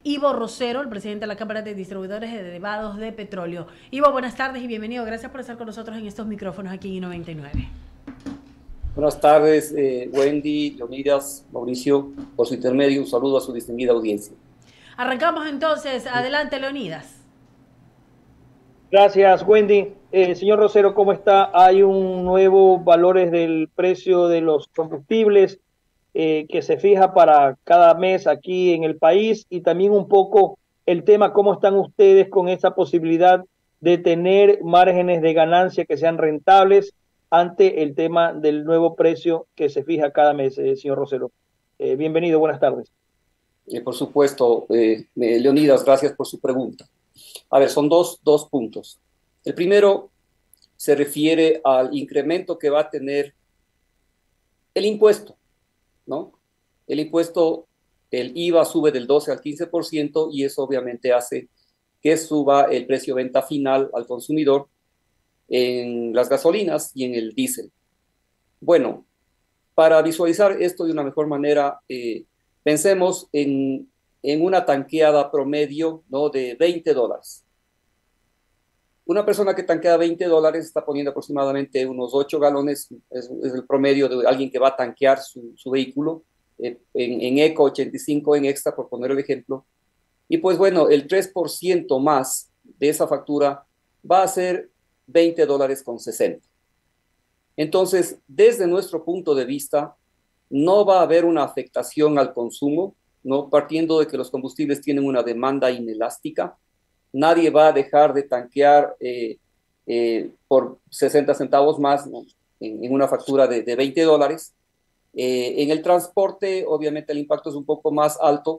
Ivo Rosero, el presidente de la Cámara de Distribuidores de Derivados de Petróleo. Ivo, buenas tardes y bienvenido. Gracias por estar con nosotros en estos micrófonos aquí en I-99. Buenas tardes, Wendy, Leonidas, Mauricio, por su intermedio, un saludo a su distinguida audiencia. Arrancamos entonces. Adelante, Leonidas. Gracias, Wendy. Señor Rosero, ¿cómo está? Hay un nuevo valores del precio de los combustibles que se fija para cada mes aquí en el país y también un poco el tema, ¿cómo están ustedes con esa posibilidad de tener márgenes de ganancia que sean rentables ante el tema del nuevo precio que se fija cada mes, señor Rosero? Bienvenido, buenas tardes. Por supuesto, Leonidas, gracias por su pregunta. A ver, son dos puntos. El primero se refiere al incremento que va a tener el impuesto, ¿no? El impuesto, el IVA sube del 12 al 15% y eso obviamente hace que suba el precio de venta final al consumidor en las gasolinas y en el diésel. Bueno, para visualizar esto de una mejor manera, pensemos en una tanqueada promedio, ¿no?, de $20. Una persona que tanquea $20 está poniendo aproximadamente unos 8 galones, es el promedio de alguien que va a tanquear su vehículo, en Eco 85, en Extra, por poner el ejemplo. Y pues bueno, el 3% más de esa factura va a ser $20.60. Entonces, desde nuestro punto de vista, no va a haber una afectación al consumo, ¿no? Partiendo de que los combustibles tienen una demanda inelástica. Nadie va a dejar de tanquear por 60 centavos más, ¿no?, en una factura de $20. En el transporte, obviamente, el impacto es un poco más alto,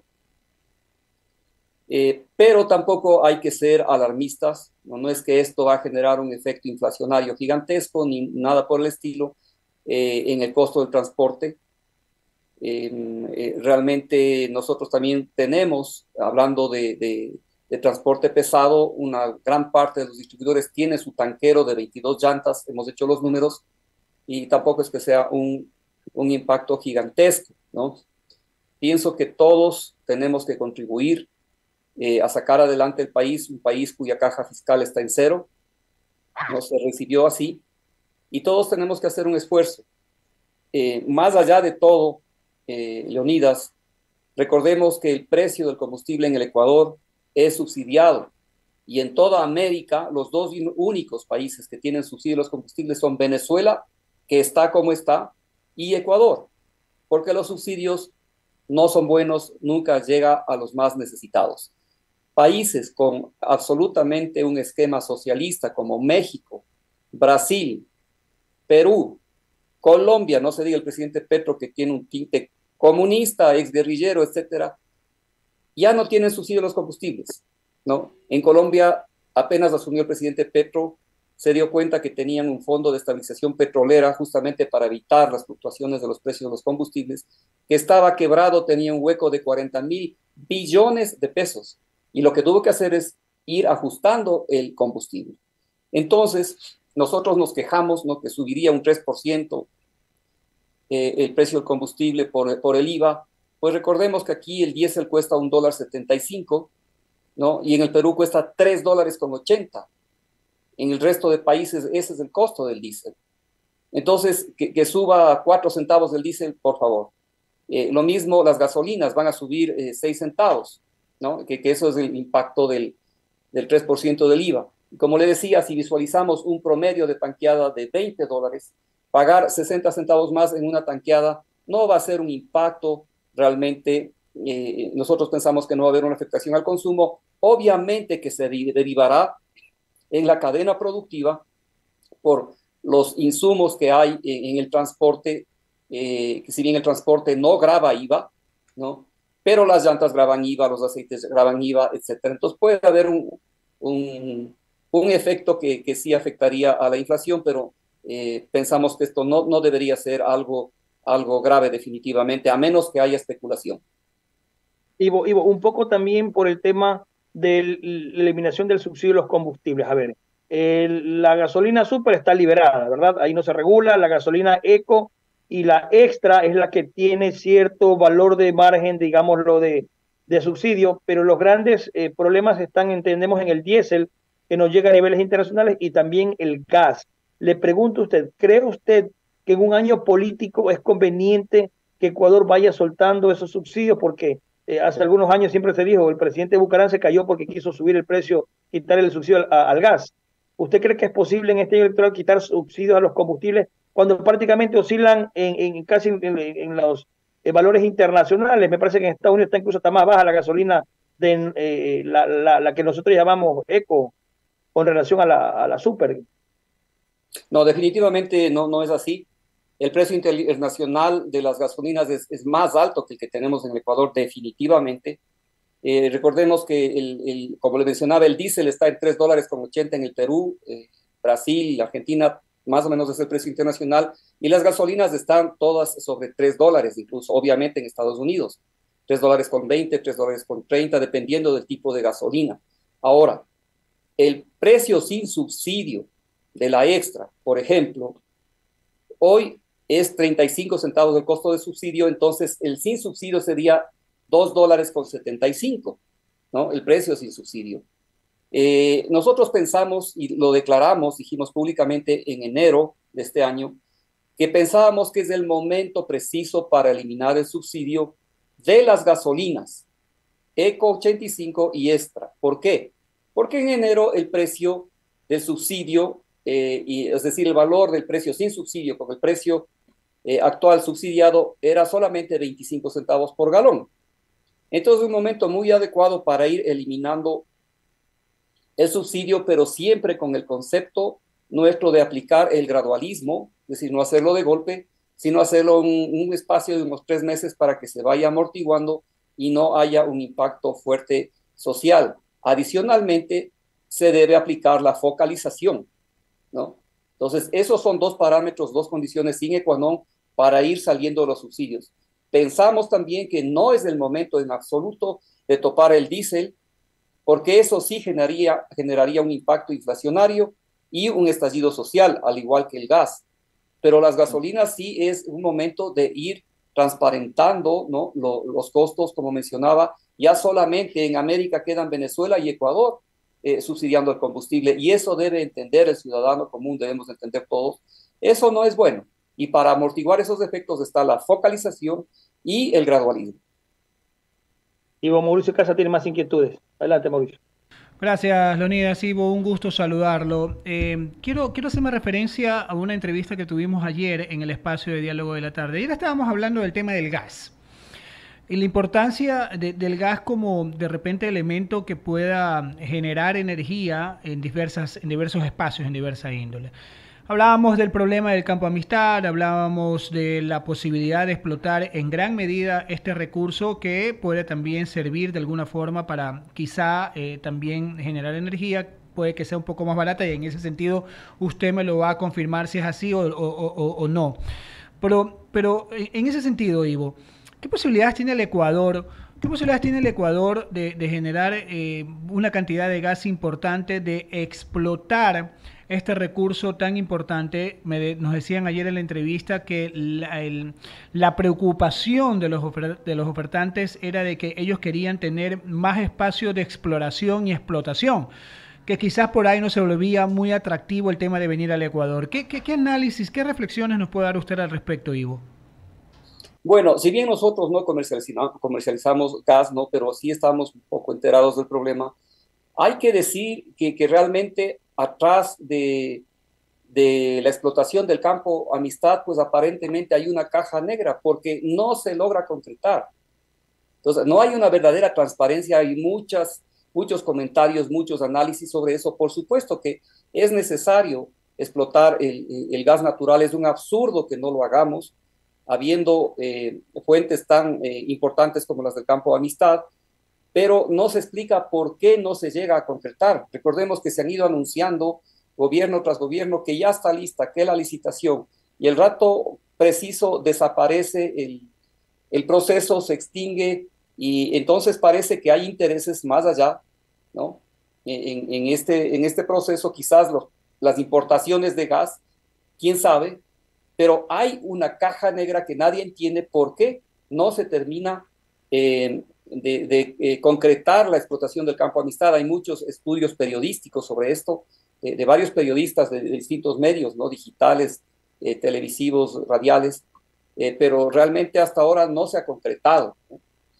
pero tampoco hay que ser alarmistas, ¿no? No es que esto va a generar un efecto inflacionario gigantesco ni nada por el estilo en el costo del transporte. Realmente nosotros también tenemos, hablando de transporte pesado, una gran parte de los distribuidores tiene su tanquero de 22 llantas, hemos hecho los números, y tampoco es que sea un impacto gigantesco, ¿no? Pienso que todos tenemos que contribuir a sacar adelante el país, un país cuya caja fiscal está en cero, no se recibió así, y todos tenemos que hacer un esfuerzo. Más allá de todo, Leonidas, recordemos que el precio del combustible en el Ecuador es subsidiado y en toda América los dos únicos países que tienen subsidio a los combustibles son Venezuela, que está como está, y Ecuador, porque los subsidios no son buenos, nunca llega a los más necesitados. Países con absolutamente un esquema socialista como México, Brasil, Perú, Colombia, no se diga el presidente Petro que tiene un tinte comunista, exguerrillero, etcétera, ya no tienen subsidio a los combustibles, ¿no? En Colombia, apenas asumió el presidente Petro, se dio cuenta que tenían un fondo de estabilización petrolera justamente para evitar las fluctuaciones de los precios de los combustibles, que estaba quebrado, tenía un hueco de 40.000 billones de pesos, y lo que tuvo que hacer es ir ajustando el combustible. Entonces, nosotros nos quejamos, ¿no?, que subiría un 3% el precio del combustible por el IVA. Pues recordemos que aquí el diésel cuesta $1.75, ¿no? Y en el Perú cuesta $3.80. En el resto de países ese es el costo del diésel. Entonces, que suba a 4 centavos del diésel, por favor. Lo mismo, las gasolinas van a subir 6 centavos, ¿no? Que eso es el impacto del 3% del IVA. Como le decía, si visualizamos un promedio de tanqueada de $20, pagar 60 centavos más en una tanqueada no va a ser un impacto realmente. Nosotros pensamos que no va a haber una afectación al consumo. Obviamente que se derivará en la cadena productiva por los insumos que hay en el transporte, que si bien el transporte no grava IVA, ¿no?, pero las llantas graban IVA, los aceites graban IVA, etcétera. Entonces puede haber un efecto que sí afectaría a la inflación, pero pensamos que esto no debería ser algo grave definitivamente, a menos que haya especulación. Ivo, un poco también por el tema de la eliminación del subsidio de los combustibles. A ver, la gasolina super está liberada, ¿verdad? Ahí no se regula. La gasolina eco y la extra es la que tiene cierto valor de margen, digámoslo, de subsidio, pero los grandes problemas están, entendemos, en el diésel, que nos llega a niveles internacionales, y también el gas. Le pregunto a usted, ¿cree usted que en un año político es conveniente que Ecuador vaya soltando esos subsidios? Porque hace algunos años siempre se dijo, el presidente Bucarán se cayó porque quiso subir el precio, quitar el subsidio al gas. ¿Usted cree que es posible en este año electoral quitar subsidios a los combustibles cuando prácticamente oscilan casi en los valores internacionales? Me parece que en Estados Unidos está incluso hasta más baja la gasolina de la que nosotros llamamos eco con relación a la super. No, definitivamente no es así. El precio internacional de las gasolinas es más alto que el que tenemos en el Ecuador, definitivamente. Recordemos que, como le mencionaba, el diésel está en $3.80 en el Perú, Brasil, Argentina, más o menos es el precio internacional, y las gasolinas están todas sobre $3, incluso obviamente en Estados Unidos, $3.20, $3.30, dependiendo del tipo de gasolina. Ahora, el precio sin subsidio de la extra, por ejemplo, hoy es 35 centavos del costo de subsidio, entonces el sin subsidio sería $2.75, ¿no? El precio sin subsidio. Nosotros pensamos y lo declaramos, dijimos públicamente en enero de este año, que pensábamos que es el momento preciso para eliminar el subsidio de las gasolinas Eco 85 y Extra. ¿Por qué? Porque en enero el precio del subsidio, es decir, el valor del precio sin subsidio con el precio actual subsidiado era solamente 25 centavos por galón. Entonces, es un momento muy adecuado para ir eliminando el subsidio, pero siempre con el concepto nuestro de aplicar el gradualismo, es decir, no hacerlo de golpe, sino hacerlo en un espacio de unos 3 meses para que se vaya amortiguando y no haya un impacto fuerte social. Adicionalmente, se debe aplicar la focalización, ¿no? Entonces, esos son 2 parámetros, 2 condiciones sine qua non para ir saliendo de los subsidios. Pensamos también que no es el momento en absoluto de topar el diésel, porque eso sí generaría un impacto inflacionario y un estallido social, al igual que el gas. Pero las gasolinas sí es un momento de ir transparentando, ¿no? Los costos, como mencionaba. Ya solamente en América quedan Venezuela y Ecuador subsidiando el combustible, y eso debe entender el ciudadano común, debemos entender todos. Eso no es bueno, y para amortiguar esos efectos está la focalización y el gradualismo. Ivo Mauricio Casa tiene más inquietudes. Adelante, Mauricio. Gracias, Leonidas. Ivo, un gusto saludarlo. Quiero hacerme referencia a una entrevista que tuvimos ayer en el espacio de diálogo de la tarde. Ayer estábamos hablando del tema del gas y la importancia del gas como de repente elemento que pueda generar energía en diversos espacios, en diversa índole. Hablábamos del problema del Campo Amistad, hablábamos de la posibilidad de explotar en gran medida este recurso que puede también servir de alguna forma para quizá también generar energía, puede que sea un poco más barata, y en ese sentido usted me lo va a confirmar si es así o no. Pero en ese sentido, Ivo, ¿qué posibilidades tiene el Ecuador? ¿Qué posibilidades tiene el Ecuador de generar una cantidad de gas importante, de explotar este recurso tan importante? Nos decían ayer en la entrevista que la preocupación de los ofertantes era de que ellos querían tener más espacio de exploración y explotación, que quizás por ahí no se volvía muy atractivo el tema de venir al Ecuador. ¿Qué análisis, qué reflexiones nos puede dar usted al respecto, Ivo? Bueno, si bien nosotros no comercializamos gas, ¿no? Pero sí estamos un poco enterados del problema, hay que decir que realmente atrás de la explotación del Campo Amistad, pues aparentemente hay una caja negra, porque no se logra concretar. Entonces, no hay una verdadera transparencia, hay muchos comentarios, muchos análisis sobre eso. Por supuesto que es necesario explotar el gas natural, es un absurdo que no lo hagamos, habiendo fuentes tan importantes como las del Campo Amistad, pero no se explica por qué no se llega a concretar. Recordemos que se han ido anunciando gobierno tras gobierno que ya está lista, que la licitación, y el rato preciso desaparece el proceso, se extingue, y entonces parece que hay intereses más allá, ¿no? En este proceso, quizás las importaciones de gas, quién sabe, pero hay una caja negra que nadie entiende por qué no se termina concretar la explotación del campo Amistad. Hay muchos estudios periodísticos sobre esto, de varios periodistas de distintos medios, ¿no? Digitales, televisivos, radiales, pero realmente hasta ahora no se ha concretado, ¿no?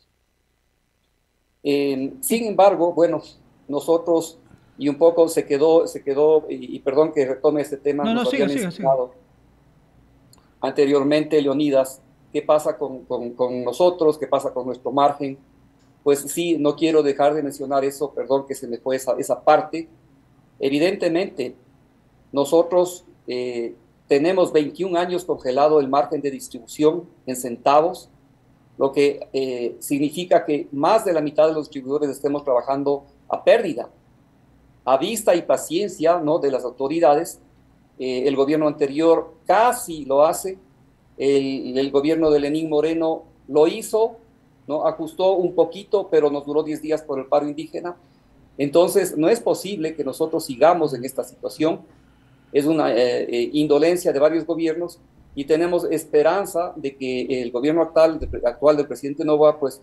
Sin embargo, bueno, nosotros, y un poco se quedó, y perdón que retome este tema, No, nos no, había siga, siga, siga. mencionado anteriormente, Leonidas, qué pasa con nosotros, qué pasa con nuestro margen. Pues sí, no quiero dejar de mencionar eso, perdón que se me fue esa parte. Evidentemente, nosotros tenemos 21 años congelado el margen de distribución en centavos, lo que significa que más de la mitad de los distribuidores estemos trabajando a pérdida, a vista y paciencia, ¿no?, de las autoridades. El gobierno anterior casi lo hace, el gobierno de Lenín Moreno lo hizo, ¿no? Ajustó un poquito, pero nos duró 10 días por el paro indígena. Entonces, no es posible que nosotros sigamos en esta situación. Es una indolencia de varios gobiernos y tenemos esperanza de que el gobierno actual del presidente Noboa pues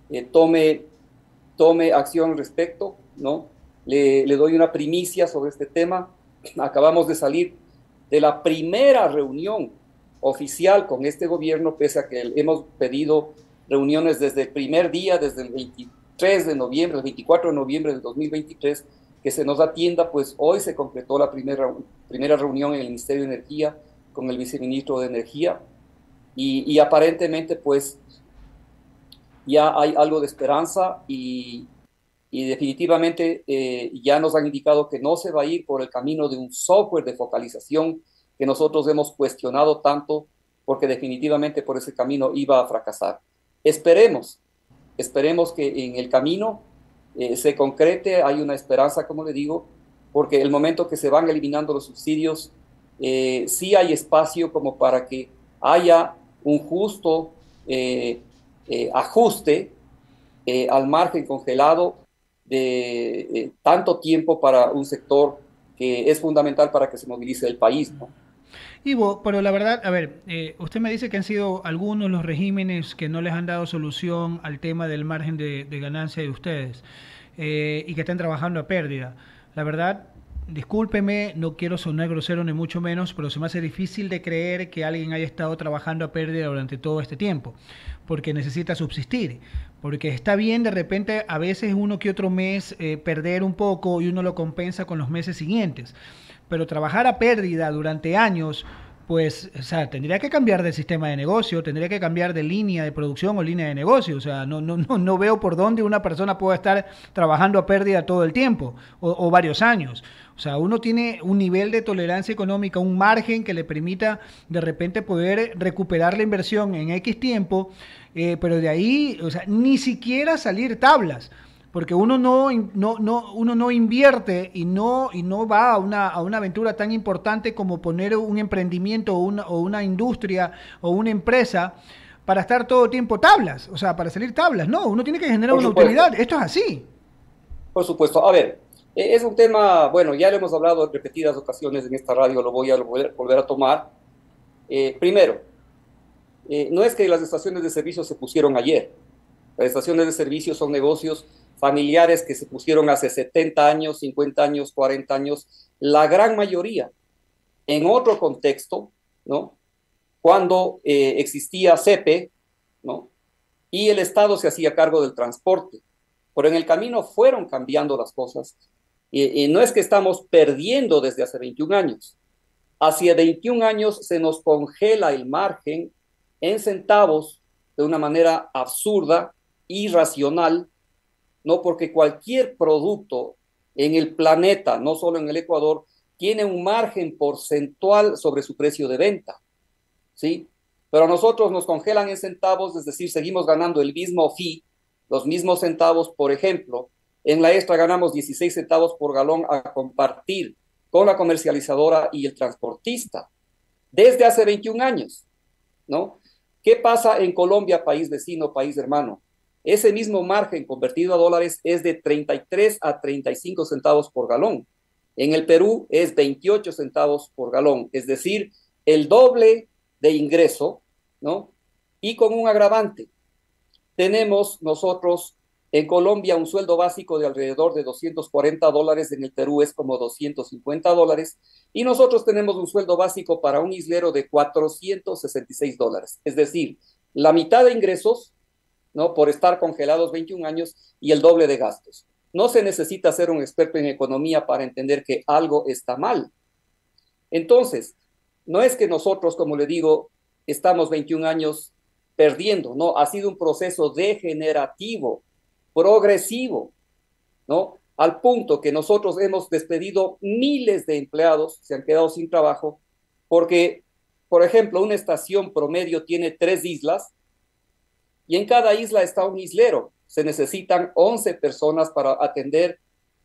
tome acción al respecto, ¿no? Le doy una primicia sobre este tema. Acabamos de salir de la primera reunión oficial con este gobierno, pese a que hemos pedido reuniones desde el primer día, desde el 23 de noviembre, el 24 de noviembre del 2023, que se nos atienda. Pues hoy se concretó la primera reunión en el Ministerio de Energía con el viceministro de Energía y aparentemente pues ya hay algo de esperanza y definitivamente ya nos han indicado que no se va a ir por el camino de un software de focalización que nosotros hemos cuestionado tanto, porque definitivamente por ese camino iba a fracasar. Esperemos que en el camino se concrete. Hay una esperanza, como le digo, porque el momento que se van eliminando los subsidios, sí hay espacio como para que haya un justo ajuste al margen congelado de tanto tiempo para un sector que es fundamental para que se movilice el país, ¿no? Ivo, pero la verdad, a ver, usted me dice que han sido algunos los regímenes que no les han dado solución al tema del margen de ganancia de ustedes y que están trabajando a pérdida. La verdad, discúlpeme, no quiero sonar grosero ni mucho menos, pero se me hace difícil de creer que alguien haya estado trabajando a pérdida durante todo este tiempo, porque necesita subsistir. Porque está bien de repente a veces uno que otro mes perder un poco y uno lo compensa con los meses siguientes. Pero trabajar a pérdida durante años, pues, o sea, tendría que cambiar de sistema de negocio, tendría que cambiar de línea de producción o línea de negocio. O sea, no veo por dónde una persona pueda estar trabajando a pérdida todo el tiempo o varios años. O sea, uno tiene un nivel de tolerancia económica, un margen que le permita de repente poder recuperar la inversión en X tiempo, pero de ahí, o sea, ni siquiera salir tablas. Porque uno no invierte y no va a una aventura tan importante como poner un emprendimiento o una industria o una empresa para estar todo el tiempo tablas, o sea, para salir tablas. No, uno tiene que generar una utilidad. Esto es así. Por supuesto. A ver, es un tema, bueno, ya lo hemos hablado en repetidas ocasiones en esta radio, lo voy a volver a tomar. Primero, no es que las estaciones de servicio se pusieron ayer. Las estaciones de servicio son negocios familiares que se pusieron hace 70 años, 50 años, 40 años, la gran mayoría en otro contexto, ¿no? Cuando existía CEPE, ¿no? Y el Estado se hacía cargo del transporte. Pero en el camino fueron cambiando las cosas. No es que estamos perdiendo desde hace 21 años. Hacia 21 años se nos congela el margen en centavos de una manera absurda, irracional, ¿no? Porque cualquier producto en el planeta, no solo en el Ecuador, tiene un margen porcentual sobre su precio de venta, ¿sí? Pero a nosotros nos congelan en centavos, es decir, seguimos ganando el mismo fee, los mismos centavos. Por ejemplo, en la extra ganamos 16 centavos por galón a compartir con la comercializadora y el transportista desde hace 21 años, ¿no? ¿Qué pasa en Colombia, país vecino, país hermano? Ese mismo margen convertido a dólares es de 33 a 35 centavos por galón. En el Perú es 28 centavos por galón, es decir, el doble de ingreso, ¿no? Y con un agravante. tenemos nosotros en Colombia un sueldo básico de alrededor de $240, en el Perú es como $250, y nosotros tenemos un sueldo básico para un islero de $466, es decir, la mitad de ingresos, ¿no?, por estar congelados 21 años y el doble de gastos. No se necesita ser un experto en economía para entender que algo está mal. Entonces, no es que nosotros, como le digo, estamos 21 años perdiendo, no, ha sido un proceso degenerativo, progresivo, ¿no? Al punto que nosotros hemos despedido miles de empleados, se han quedado sin trabajo, porque, por ejemplo, una estación promedio tiene 3 islas, y en cada isla está un islero. Se necesitan 11 personas para atender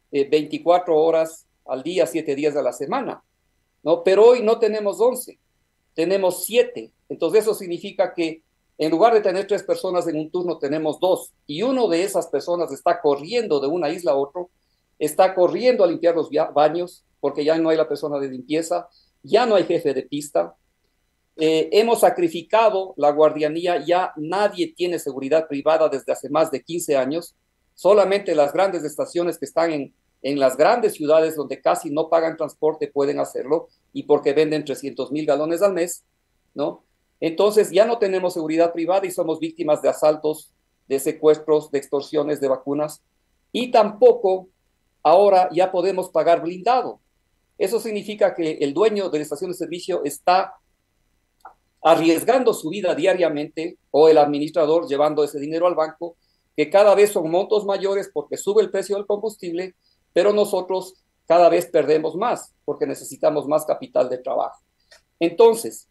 24 horas al día, 7 días a la semana, ¿no? Pero hoy no tenemos 11, tenemos 7. Entonces eso significa que en lugar de tener 3 personas en un turno, tenemos 2. Y uno de esas personas está corriendo de una isla a otra, está corriendo a limpiar los baños, porque ya no hay la persona de limpieza, ya no hay jefe de pista. Hemos sacrificado la guardianía, ya nadie tiene seguridad privada desde hace más de 15 años, solamente las grandes estaciones que están en las grandes ciudades donde casi no pagan transporte pueden hacerlo, y porque venden 300,000 galones al mes, ¿no? Entonces ya no tenemos seguridad privada y somos víctimas de asaltos, de secuestros, de extorsiones, de vacunas, y tampoco ahora ya podemos pagar blindado. Eso significa que el dueño de la estación de servicio está arriesgando su vida diariamente, o el administrador llevando ese dinero al banco, que cada vez son montos mayores porque sube el precio del combustible, pero nosotros cada vez perdemos más porque necesitamos más capital de trabajo. Entonces,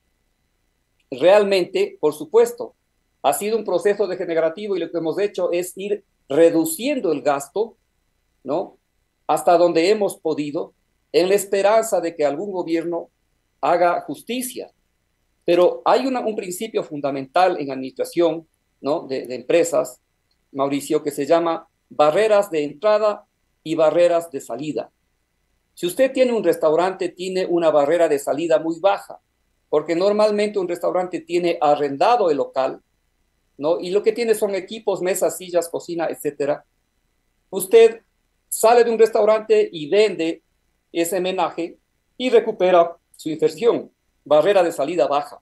realmente, por supuesto, ha sido un proceso degenerativo, y lo que hemos hecho es ir reduciendo el gasto, ¿no?, hasta donde hemos podido, en la esperanza de que algún gobierno haga justicia. Pero hay un principio fundamental en administración, ¿no?, de empresas, Mauricio, que se llama barreras de entrada y barreras de salida. Si usted tiene un restaurante, tiene una barrera de salida muy baja, porque normalmente un restaurante tiene arrendado el local, ¿no?, y lo que tiene son equipos, mesas, sillas, cocina, etcétera. Usted sale de un restaurante y vende ese menaje y recupera su inversión. Barrera de salida baja.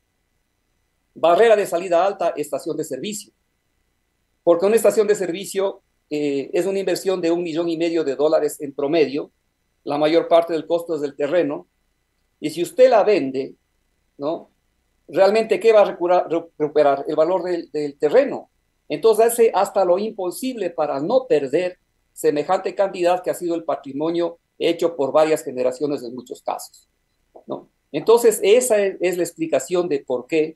Barrera de salida alta, estación de servicio. Porque una estación de servicio es una inversión de $1,500,000 en promedio. La mayor parte del costo es del terreno. Y si usted la vende, ¿no?, realmente, ¿qué va a recuperar? El valor del terreno. Entonces hace hasta lo imposible para no perder semejante cantidad que ha sido el patrimonio hecho por varias generaciones en muchos casos, ¿no? Entonces, esa es la explicación de por qué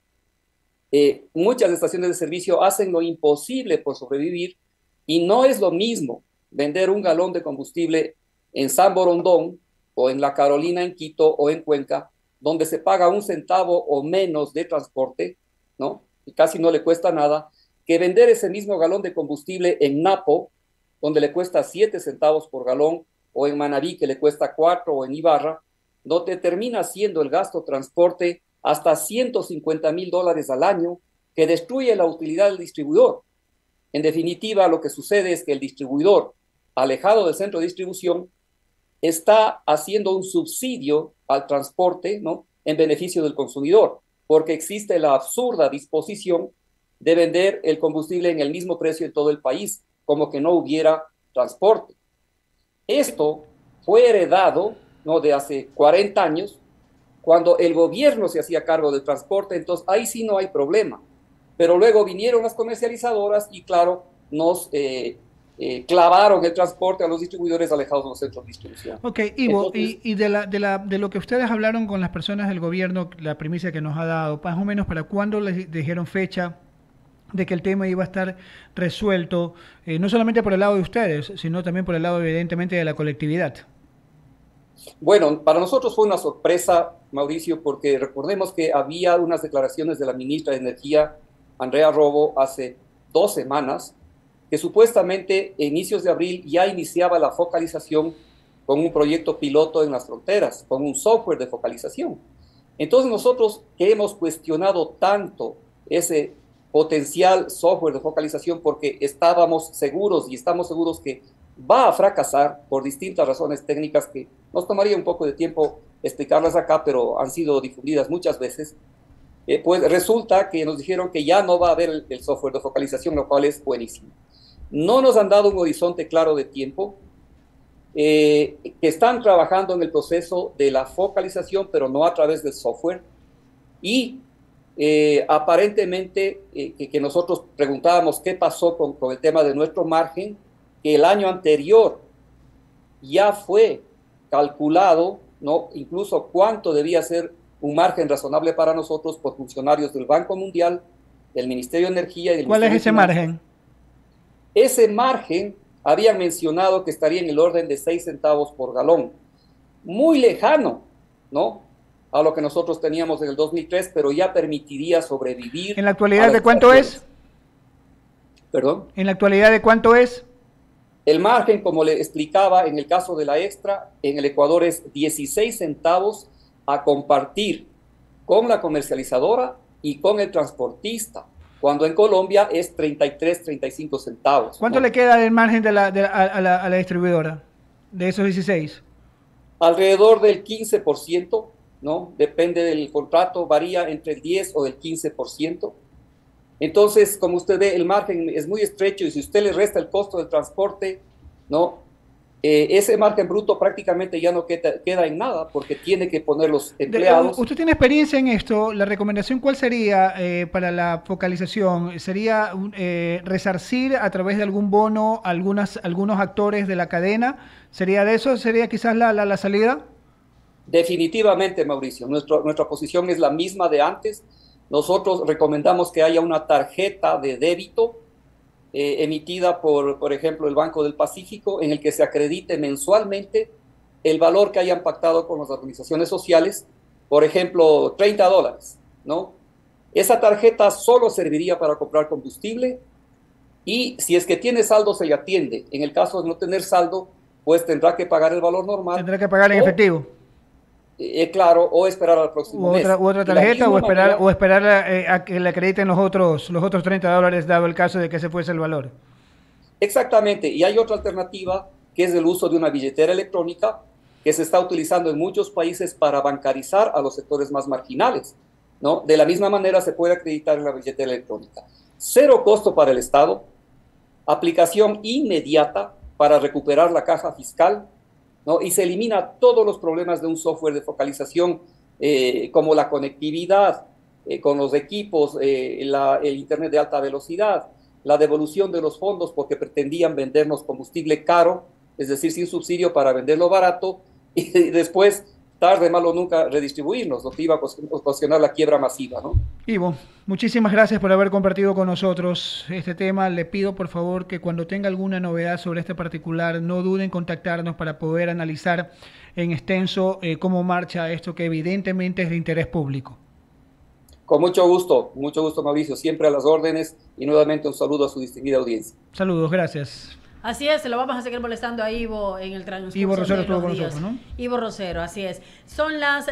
muchas estaciones de servicio hacen lo imposible por sobrevivir, y no es lo mismo vender un galón de combustible en San Borondón, o en La Carolina, en Quito, o en Cuenca, donde se paga 1 centavo o menos de transporte, ¿no?, y casi no le cuesta nada, que vender ese mismo galón de combustible en Napo, donde le cuesta 7 centavos por galón, o en Manabí, que le cuesta 4, o en Ibarra, donde termina siendo el gasto transporte hasta $150,000 al año, que destruye la utilidad del distribuidor. En definitiva, lo que sucede es que el distribuidor, alejado del centro de distribución, está haciendo un subsidio al transporte, ¿no?, en beneficio del consumidor, porque existe la absurda disposición de vender el combustible en el mismo precio en todo el país, como que no hubiera transporte. Esto fue heredado, ¿no?, de hace 40 años, cuando el gobierno se hacía cargo del transporte. Entonces ahí sí no hay problema. Pero luego vinieron las comercializadoras y, claro, nos clavaron el transporte a los distribuidores alejados de los centros de distribución. Ok, Ivo, entonces, y de lo que ustedes hablaron con las personas del gobierno, la primicia que nos ha dado, más o menos, ¿para cuándo les dijeron fecha de que el tema iba a estar resuelto, no solamente por el lado de ustedes, sino también por el lado, evidentemente, de la colectividad? Bueno, para nosotros fue una sorpresa, Mauricio, porque recordemos que había unas declaraciones de la ministra de Energía, Andrea Robo, hace 2 semanas, que supuestamente a inicios de abril ya iniciaba la focalización con un proyecto piloto en las fronteras, con un software de focalización. Entonces nosotros, que hemos cuestionado tanto ese potencial software de focalización porque estábamos seguros y estamos seguros que va a fracasar por distintas razones técnicas que nos tomaría un poco de tiempo explicarlas acá, pero han sido difundidas muchas veces. Pues resulta que nos dijeron que ya no va a haber el software de focalización, lo cual es buenísimo. No nos han dado un horizonte claro de tiempo, que están trabajando en el proceso de la focalización, pero no a través del software. Y aparentemente, que nosotros preguntábamos qué pasó con el tema de nuestro margen, que el año anterior ya fue calculado, ¿no? Incluso cuánto debía ser un margen razonable para nosotros por funcionarios del Banco Mundial, del Ministerio de Energía y del ¿Cuál es ese margen? Ese margen habían mencionado que estaría en el orden de 6 centavos por galón. Muy lejano, ¿no?, a lo que nosotros teníamos en el 2003, pero ya permitiría sobrevivir. ¿En la actualidad de cuánto es? ¿Perdón? ¿En la actualidad de cuánto es? El margen, como le explicaba, en el caso de la extra, en el Ecuador es 16 centavos a compartir con la comercializadora y con el transportista, cuando en Colombia es 33, 35 centavos. ¿Cuánto le queda del margen a la distribuidora de esos 16? Alrededor del 15%, ¿no? Depende del contrato, varía entre el 10 o el 15%. Entonces, como usted ve, el margen es muy estrecho y si usted le resta el costo del transporte, ¿no?, ese margen bruto prácticamente ya no queda en nada porque tiene que poner los empleados. Usted tiene experiencia en esto. ¿La recomendación cuál sería para la focalización? ¿Sería resarcir a través de algún bono algunos actores de la cadena? ¿Sería de eso? ¿Sería quizás la salida? Definitivamente, Mauricio. Nuestra posición es la misma de antes. Nosotros recomendamos que haya una tarjeta de débito emitida por ejemplo, el Banco del Pacífico, en el que se acredite mensualmente el valor que hayan pactado con las organizaciones sociales, por ejemplo, $30, ¿no? Esa tarjeta solo serviría para comprar combustible y si es que tiene saldo se le atiende. En el caso de no tener saldo, pues tendrá que pagar el valor normal. Tendrá que pagar en efectivo. Claro, o esperar al próximo mes. U otra tarjeta, o esperar a que le acrediten los otros $30, dado el caso de que ese fuese el valor. Exactamente, y hay otra alternativa que es el uso de una billetera electrónica que se está utilizando en muchos países para bancarizar a los sectores más marginales, ¿no? De la misma manera se puede acreditar en la billetera electrónica. 0 costo para el Estado, aplicación inmediata para recuperar la caja fiscal, ¿no? Y se elimina todos los problemas de un software de focalización, como la conectividad con los equipos, el internet de alta velocidad, la devolución de los fondos porque pretendían vendernos combustible caro, es decir, sin subsidio para venderlo barato, y después, tarde, malo nunca, redistribuirnos, lo que iba a ocasionar la quiebra masiva, ¿no? Ivo, muchísimas gracias por haber compartido con nosotros este tema. Le pido, por favor, que cuando tenga alguna novedad sobre este particular, no duden en contactarnos para poder analizar en extenso cómo marcha esto, que evidentemente es de interés público. Con mucho gusto, Mauricio, siempre a las órdenes y nuevamente un saludo a su distinguida audiencia. Saludos, gracias. Así es, lo vamos a seguir molestando a Ivo en el transcurso Ivo Rosero de estuvo los con días. nosotros, ¿no? Ivo Rosero, así es. Son las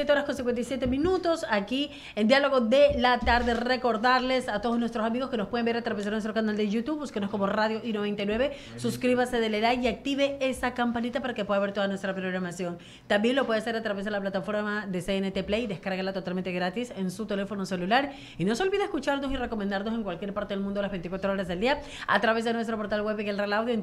17:57 aquí en Diálogo de la Tarde. Recordarles a todos nuestros amigos que nos pueden ver a través de nuestro canal de YouTube, búsquenos como Radio I99, suscríbase, dele like y active esa campanita para que pueda ver toda nuestra programación. También lo puede hacer a través de la plataforma de CNT Play, descárgala totalmente gratis en su teléfono celular y no se olvide escucharnos y recomendarnos en cualquier parte del mundo las 24 horas del día a través de nuestro portal web en el Real Audio en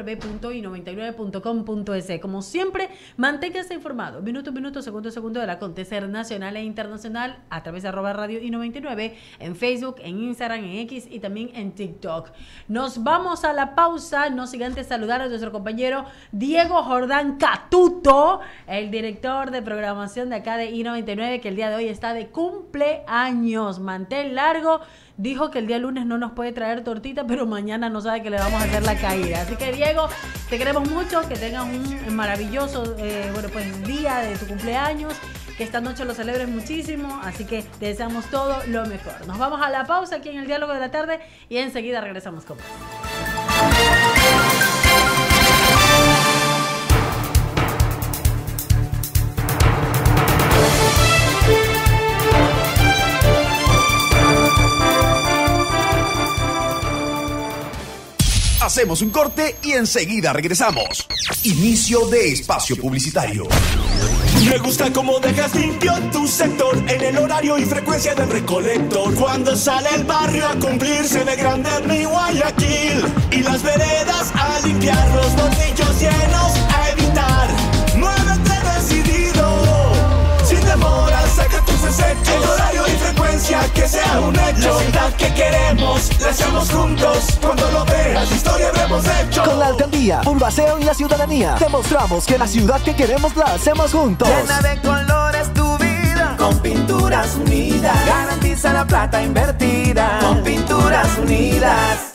www.i99.com.es. Como siempre, manténgase informado minuto a minuto, segundo a segundo del acontecer nacional e internacional a través de @Radio I99 en Facebook, en Instagram, en X y también en TikTok. Nos vamos a la pausa, no sin antes saludar a nuestro compañero Diego Jordán Catuto, el director de programación de acá de I99, que el día de hoy está de cumpleaños, mantel largo. Dijo que el día lunes no nos puede traer tortita, pero mañana no sabe que le vamos a hacer la caída. Así que, Diego, te queremos mucho, que tengas un maravilloso día de tu cumpleaños, que esta noche lo celebres muchísimo, así que te deseamos todo lo mejor. Nos vamos a la pausa aquí en el Diálogo de la Tarde y enseguida regresamos con más. Hacemos un corte y enseguida regresamos. Inicio de espacio publicitario. Me gusta cómo dejas limpio tu sector en el horario y frecuencia del recolector. Cuando sale el barrio a cumplirse de grande mi Guayaquil. Y las veredas a limpiar, los bolsillos llenos a evitar. Muévete decidido, sin demora, saca tus desechos. El horario y frecuencia que sea un hecho. La ciudad que queremos, la hacemos juntos. Cuando lo veas, historia habremos hecho. Con la alcaldía, Urbaceo y la ciudadanía, demostramos que la ciudad que queremos la hacemos juntos. Llena de colores tu vida, con Pinturas Unidas. Garantiza la plata invertida, con Pinturas Unidas.